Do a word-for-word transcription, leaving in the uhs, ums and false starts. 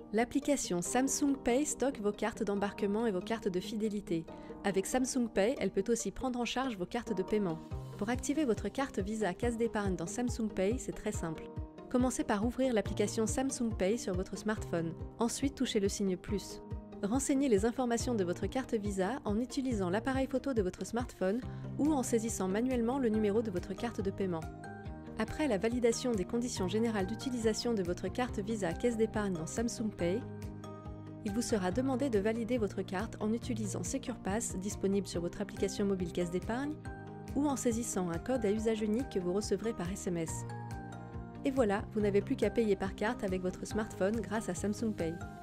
L'application Samsung Pay stocke vos cartes d'embarquement et vos cartes de fidélité. Avec Samsung Pay, elle peut aussi prendre en charge vos cartes de paiement. Pour activer votre carte Visa Caisse d'épargne dans Samsung Pay, c'est très simple. Commencez par ouvrir l'application Samsung Pay sur votre smartphone. Ensuite, touchez le signe plus. Renseignez les informations de votre carte Visa en utilisant l'appareil photo de votre smartphone ou en saisissant manuellement le numéro de votre carte de paiement. Après la validation des conditions générales d'utilisation de votre carte Visa Caisse d'épargne dans Samsung Pay, il vous sera demandé de valider votre carte en utilisant SecurePass disponible sur votre application mobile Caisse d'épargne ou en saisissant un code à usage unique que vous recevrez par S M S. Et voilà, vous n'avez plus qu'à payer par carte avec votre smartphone grâce à Samsung Pay.